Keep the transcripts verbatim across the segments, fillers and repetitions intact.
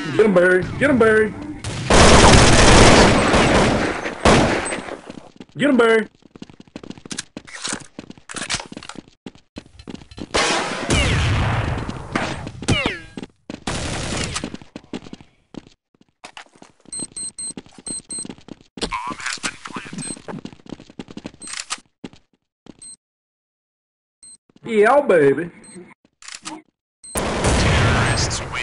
Get him, Barry. Get him, Barry. Get him, Barry. Yeah, baby. Terrorists win.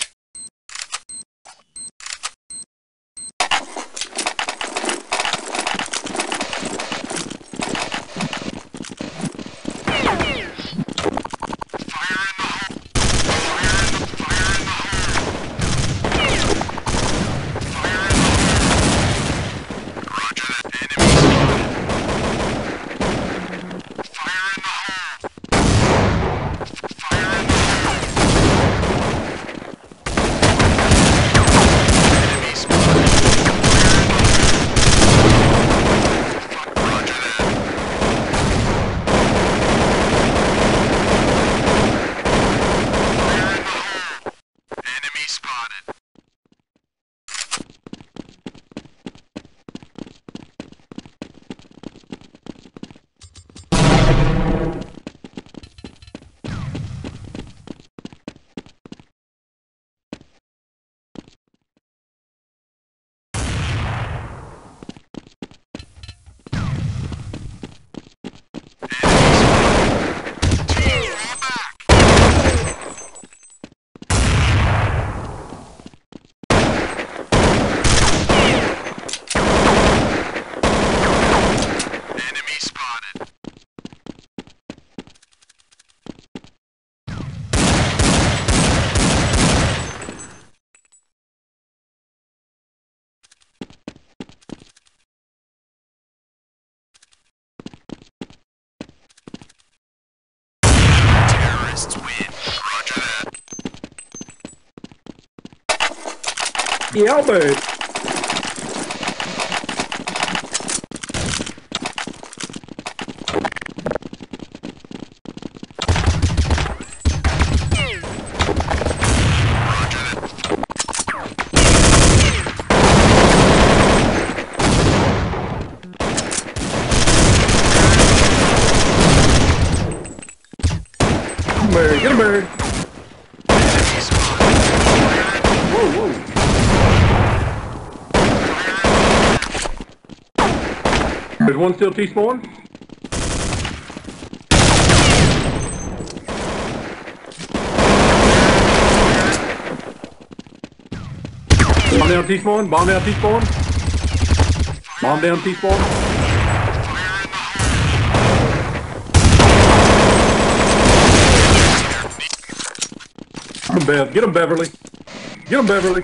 Terrorists win. Roger that. Yeah, baby. Barry, get him, Barry. Whoa, whoa. There's one still T-spawn. Bomb down T-spawn, bomb down T-spawn. Bomb down T-spawn. Get him, Bev. Get him, Beverly. Get him, Beverly.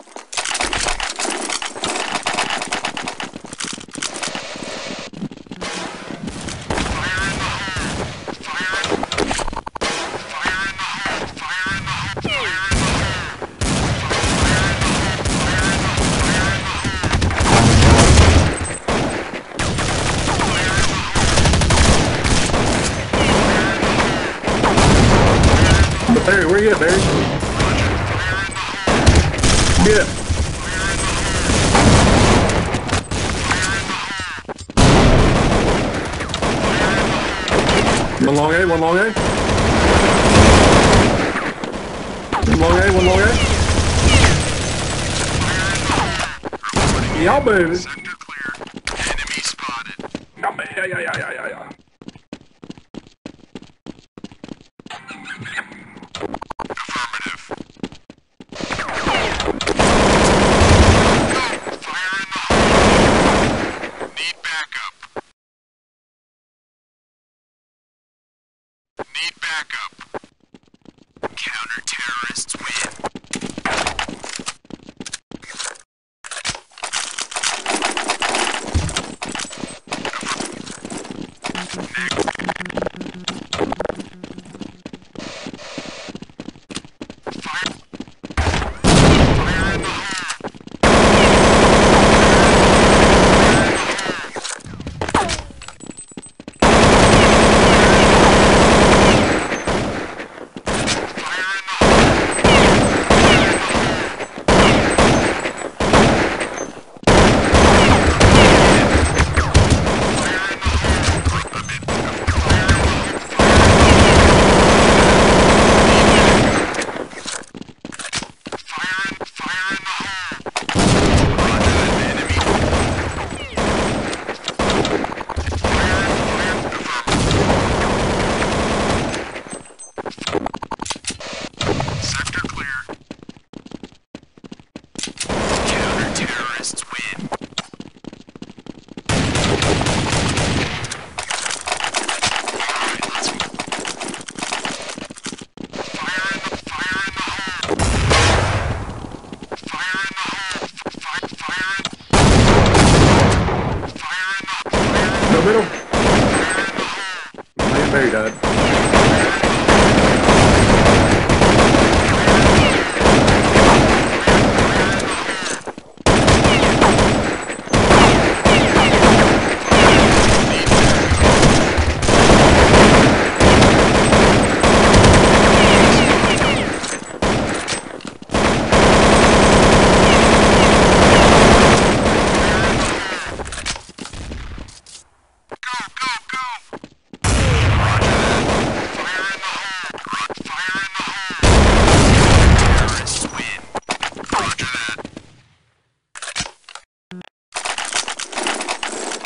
Barry, where you at, Barry? Yeah. One long A, one long A. One long A, one long A. Yeah, baby. Sector clear. Enemy spotted. Yeah, yeah, yeah, yeah, yeah, yeah. Affirmative. Need backup. Need backup. Counter-terrorists win.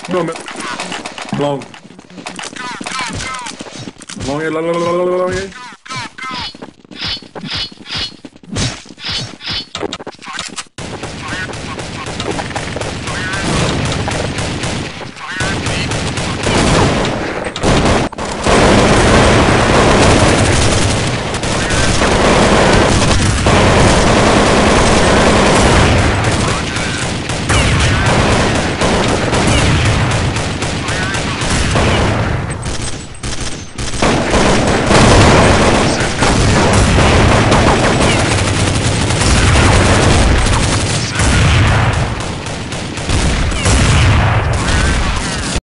No, man. Long. Go, go, go. Long, long, long, long, long, long, long.